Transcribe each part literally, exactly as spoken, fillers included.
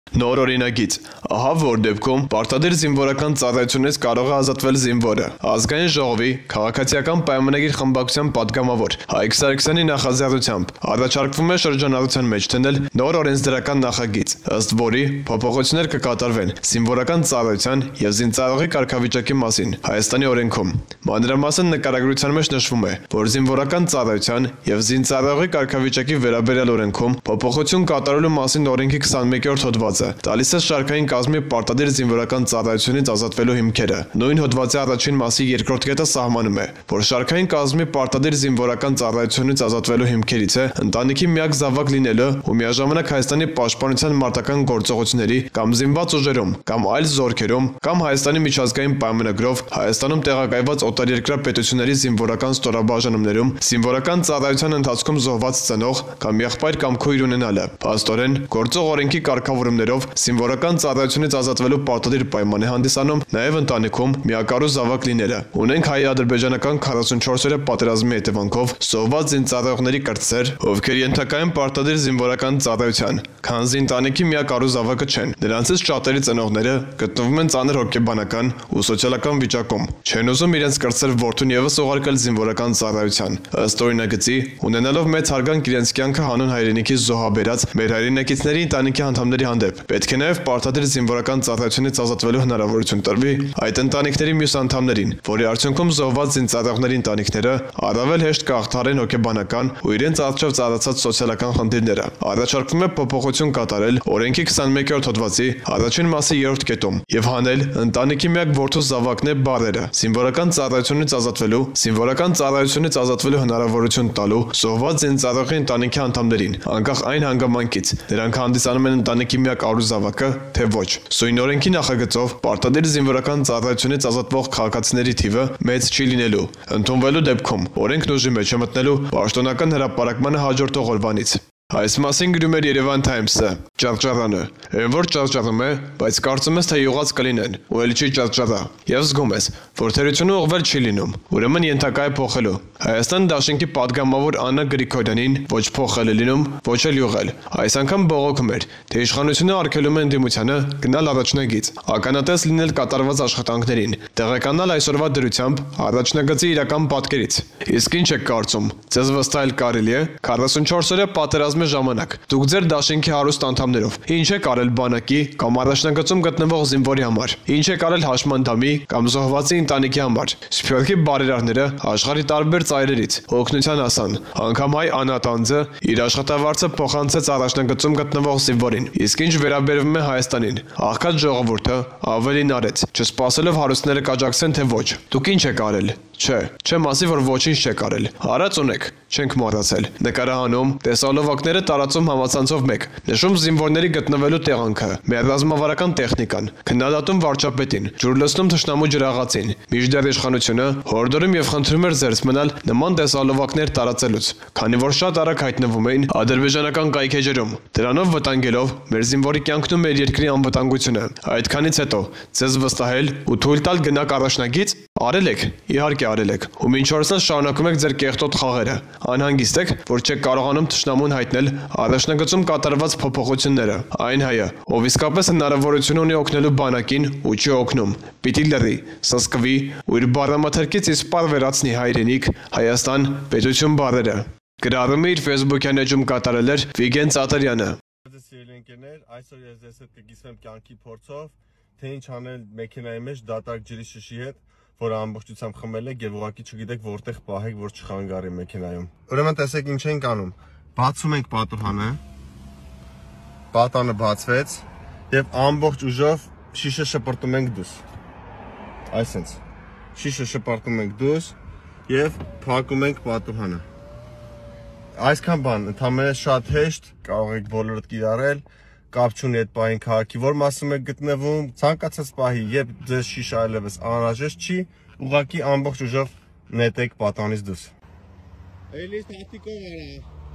Նոր օրինագիծ։ Ահա որ դեպքում պարտադիր զինվորական ծառայությունից կարող է ազատվել զինվորը։ Ազգային ժողովի քաղաքացիական պայմանագիր խմբակցության պատգամավոր Հայկ Սարգսյանի նախաձեռնությամբ առաջարկվում է շրջանառության մեջ դնել նոր օրենսդրական նախագիծ, ըստ որի փոփոխություններ կկատարվեն զինվորական ծառայության եւ զինծառայողի կարգավիճակի մասին Հայաստանի օրենքում։ Մանրամասն նկարագրության մեջ նշվում է, որ զինվորական ծառայության եւ զինծառայողի կարգավիճակի վերաբերյալ օրենքում փոփոխություն կատարելու մասին օրենքի քսանմեկերորդ հոդվածը տալիս է շարքային կազմի պարտադիր զինվորական ծառայությունից ազատվելու հիմքերը։ Նույն հոդվածի առաջին մասի երկրորդ կետը սահմանում է, որ շարքային կազմի պարտադիր զինվորական ծառայությունից ազատվելու հիմքերից է ընտանիքի միակ զավակ լինելը ու միաժամանակ Հայաստանի պաշտպանության մարտական գործողությունների կամ զինված ուժերում կամ այլ զորքերում կամ Հայաստանի միջազգային պայմանագրով Հայաստանում տեղակայված օտարերկրյա պետությունների զինվորական ստորաբաժանումներում զինվորական ծառայության ընթացքում զոհված ծնող կամ եղբայր կամ քույր ունենալը։ Փաստորեն, գործող օրենքի կարգավորումներով զինվորական ծառայությունից ազատվելու պարտադիր պայման է հանդիսանում նաև ընտանիքում միակառու զավակ լինելը։ Ունենք հայ-ադրբեջանական քառասունչորս օրյա պատերազմի հետևանքով զոհված զինծառայողների կրտսեր, ովքեր ենթակա են պարտադիր զինվորական ծառայության, քանզի ընտանիքի միակառու զավակը չեն։ Նրանցից շատերի ծնողները գտնվում են ծանր հոգեբանական ու սոցիալական վիճակում, չեն ուզում իրենց կրտսեր որդուն ևս ուղարկել զինվորական ծառայության։ Ըստ օրինագծի, ունենալով մեծ հարգանք իրենց կյանքը հանուն հայրենիքի զոհաբերած մեր հայրենակիցների ընտանիքի անդամների հանդեպ պետք է նաև պարտադիր զինվորական ծառայությունից ազատվելու հնարավորություն տրվի այդ ընտանիքների մյուս անդամներին, որի արդյունքում զոհված զինծառայողների ընտանիքները առավել հեշտ կհաղթահարեն հոգեբանական ու իրենց առջև ծառացած սոցիալական խնդիրները։ Առաջարկվում է փոփոխություն կատարել օրենքի քսանմեկերորդ հոդվածի առաջին մասի երրորդ կետում եւ հանել ընտանիքի միակ որդու զավակն է բառերը զինվորական ծառայությունից ազատվելու, զինվորական ծառայությունից ազատվելու հնարավորություն տալու զոհված զինծառայողի ընտանիքի անդամներին, անկախ այն հանգամանքից նրանք հանդիսանում են ընտանիքի միակ առու զավակը, թե ոչ։ Սույն օրենքի նախագծով պարտադիր զինվորական ծառայությունից ազատվող քաղաքացիների թիվը մեծ չի լինելու, ընդունվելու դեպքում օրենքն ուժի մեջ է մտնելու պաշտոնական հրապարակմանը հաջորդող օրվանից։ Այս մասին գրում էր Երևան Թայմսը։ Ճարճարանը, այն որ ճարճարում է, բայց կարծում ես թե յուղած կլինեն, ու էլ չի ճարճարա։ Եվ զգում ես, որ թերությունը ուղղվել չի լինում, ուրեմն ենթակա է փոխելու։ Հայաստան Դաշնքի պատգամավոր Աննա Գրիգորյանին ոչ փոխել է լինում, ոչ էլ յուղել։ Այս անգամ բողոքում էր, թե իշխանությունը արգելում է ընդդիմությանը գնալ առաջնագիծ, ականատես լինել կատարված աշխատանքներին, տեղեկանալ այսօրվա դրությամբ առաջնագծի իրական պատկերից։ Իսկ ինչ եք կարծում, ձեզ վստահել կարելի է քառասունչորս օրյա պատերազմի ժամանակ դուք ձեր դաշինքի հարուստ անդամներով ինչ եք արել բանակի կամ առաջնագծում գտնվող զինվորի համար, ինչ եք արել հաշմանդամի կամ զոհվածի ընտանիքի համար։ Սփյուռքի բարերարները աշխարհի տարբեր ծայրերից օգնության ասան, անգամ հայ անատանձը իր աշխատավարձը փոխանցեց առաջնագծում գտնվող զինվորին։ Իսկ ինչ վերաբերվում է Հայաստանին, աղքատ ժողովուրդը ավելին արեց, չսպասելով հարուստները կաջակցեն թե ոչ։ Դուք ինչ եք արել։ Չէ, չեմ ասի, որ ոչինչ չեք արել։ Հարած ունեք, չենք մոռացել։ Նկարահանում տեսալովակները տարածում համացանցով մեկ, նշում զինվորների գտնվելու տեղանքը, մեր ռազմավարական տեխնիկան, քննադատում վարչապետին, ջուր լցնում թշնամու ջրաղացին։ Մինչդեռ իշխանությունը հորդորում եւ խնդրում էր զերծ մնալ նման տեսալովակներ տարածելուց, քանի որ շատ արագ հայտնվում էին ադրբեջանական կայքեջերում, դրանով վտանգելով մեր զինվորի կյանքն ու մեր երկրի անվտանգությունը։ Այդքանից հետո ձեզ վստահել ու թույլ տալ գնաք առաջնագիծ։ Արել եք, իհարկե արել եք, ու մինչ օրս շարունակում եք ձեր կեղտոտ խաղերը։ Անհանգիստ եք, որ չեք կարողանում թշնամուն հայտնել առաջնագծում կատարված փոփոխությունները։ Այն հայը, ով իսկապես հնարավորություն ունի օգնելու բանակին ու չի օգնում, պիտի լռի, սսկվի ու իր բառամաթերքից իսպառ վերացնի հայրենիք, Հայաստան, պետություն բառերը։ Գրառումը իր Facebook-յան էջում կատարել էր Վիգեն Ծատարյանը։ Սիրելի ընկերներ, այսօր ես ձեզ հետ կգիսվեմ կյանքի փորձով, թե ինչ անել մեքենայի մեջ դատարկ ջրի շշի հետ, որ ամբողջությամբ խմել եք եւ ուղղակի չգիտեք որտեղ պահեք, որ չխանգարի մեքենայում։ Ուրեմն տեսեք ինչ ենք անում։ Բացում ենք պատուհանը։ Պատանը բացվեց եւ ամբողջ ուժով շիշը շպրտում ենք դուրս։ Այսինքն շիշը շպրտում ենք դուրս եւ փակում ենք պատուհանը։ Այսքան բան, ընդհանրապես շատ հեշտ, կարող եք բոլորդ կիրառել, կապ չունի այդ պահին քաղաքի որ մասում եք գտնվում, ցանկացած պահի, երբ ձեզ շիշ այլևս անհրաժեշտ չի, ուղղակի ամբողջ ուժով նետեք պատանից դուրս։ Էլի տատիկով արա։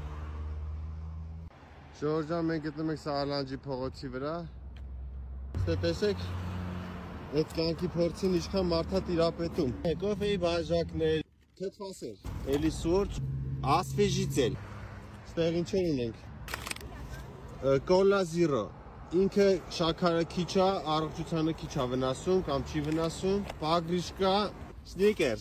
Ժորժան, մենք գտնվում ենք Սահալանջի փողոցի վրա։ Ստե տեսեք, այդ կյանքի փորձին ինչքան մարդա տիրապետում։ Կոֆեի բաժակներ, թթվասեր, էլի սուրճ, ասվեժիցել։ Ստեղ ինչ ունենք։ Cola Zero, ինքը շաքարը քիչ է, առողջությանը քիչ է վնասում կամ չի վնասում։ Պագրիշկա Snickers։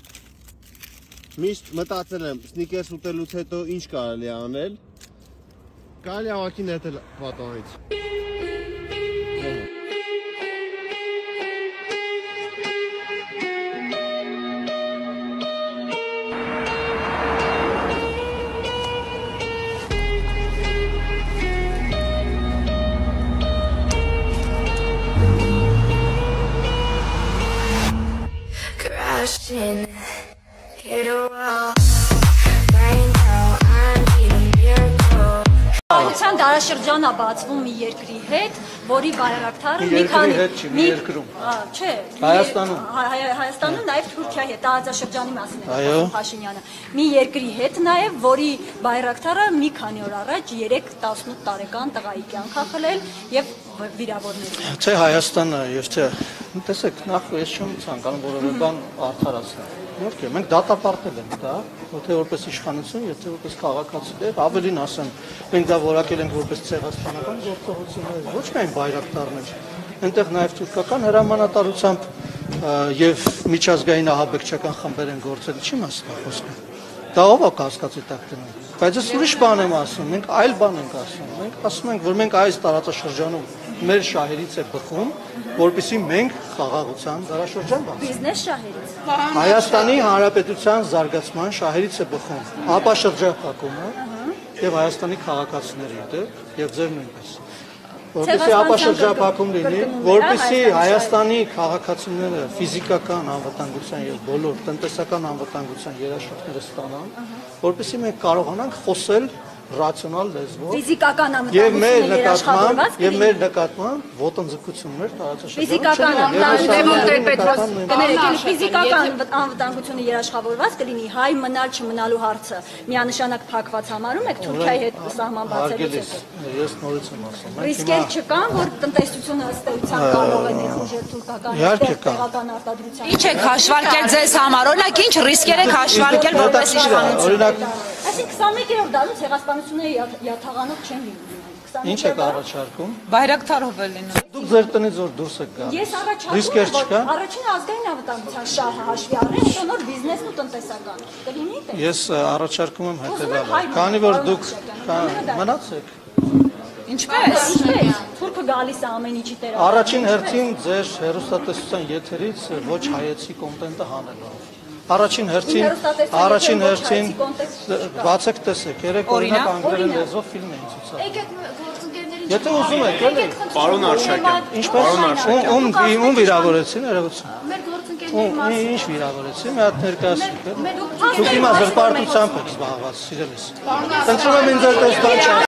Միշտ մտածել եմ Snickers ուտելուց հետո ինչ կարելի է անել։ Կարելի է ուղղակի նետել պատանից։ Crashing, hit a wall. Right now, I'm eating your cold. Հայության դարաշրջանա բացվում մի երկրի հետ, որի բայրակտարը մի քանի մի երկրում։ Չէ, Հայաստանում։ Հայաստանում նաև Թուրքիայի հետ, տարածաշրջանի մասին է խոսում Փաշինյանը։ Մի երկրի հետ նաև, որի բայրակտարը մի քանի օր առաջ երեք տասնութ տարեկան տղայի կյանք է խլել եւ վիրավորների։ Թե Հայաստանը եւ թե տեսեք, նախ ես չեմ ցանկանում որևէ բան արդարացնել։ Որքե մենք դատապարտել ենք դա, թե որպես իշխանություն, եթե որպես քաղաքացիներ, ավելին ասեմ, մենք դա որակել ենք որպես ցեղասպանական գործողություններ, ոչ միայն բայրակտարներ, այնտեղ նաև թուրքական հրամանատարությամբ եւ միջազգային ահաբեկչական խմբեր են գործել, չի մասնա խոսքը։ Դա ով է կասկածի տակ դնում։ Բայց ես ուրիշ բան եմ ասում, մենք այլ բան ենք ասում։ Մենք ասում ենք, որ մենք այս տարածաշրջանում մեր շահերից է բխում, որպեսզի մենք խաղաղության դարաշրջան բացենք։ Բիզնես շահերից։ Հայաստանի Հանրապետության զարգացման շահերից է բխում ապաշրջափակումը եւ Հայաստանի քաղաքացիների հետ եւ ձեր նույնպես։ Որպեսզի ապաշրջափակում լինի, որպեսզի Հայաստանի քաղաքացիները ֆիզիկական անվտանգության եւ բոլոր տնտեսական անվտանգության երաշխիքները ստանան, որպեսզի մենք կարողանանք խոսել ռացիոնալ լեզվով ֆիզիկական եւ մեր անվտանգությունը նկատմամբ եւ մեր նկատմամբ ոտնձգություններ տարածաշրջանում ֆիզիկական անվտանգությունը ֆիզիկական անվտանգությունը երաշխավորված կլինի հայ մնալ չմնալու հարցը միանշանակ փակված համարում եք Թուրքիայի հետ սահման բացելուց հետո ես նորից եմ ասում ռիսկեր չկան որ տնտեսությունը ըստ էության կարող է ներխուժել թուրքական տեղական արտադրության Ինչ եք հաշվարկել ձեզ համար օրինակ ինչ ռիսկեր եք հաշվարկել որպես իշխանություն օրինակ այսինքն քսանմեկերորդ դարում ցեղասպանությունը յաթաղանով չեն լինում Ինչ եք առաջարկում Բայրակտարով է լինում Դուք ձեր տնից որ դուրս եք գալիս Ես առաջարկում եմ որ առաջին ազգային անվտանգության շահը հաշվի առնեն հետո նոր բիզնեսն ու տնտեսական կլինի թե Ես առաջարկում եմ հետևյալը քանի որ դուք մնացեք Ինչպես Ինչպես թուրքը գալիս է ամեն ինչի տեր Առաջին հերթին ձեր հեռուստատեսության եթերից ոչ հայեցի կոնտենտը հանելով Առաջին հերթին առաջին հերթին բացեք տեսեք երեք օրինակ անգլերեն լեզվով ֆիլմ էին ցուցադրում Եթե ուզում եք էլի Պարոն Արշակյան Ինչպես ում ում վիրավորեցին երևություն Մեր գործընկերների Ինչ վիրավորեցին մի հատ ներկայացրեք Դուք հիմա զրպարտությամբ եք զբաղված սիրելիս Խնդրում եմ ինձ այդպես բան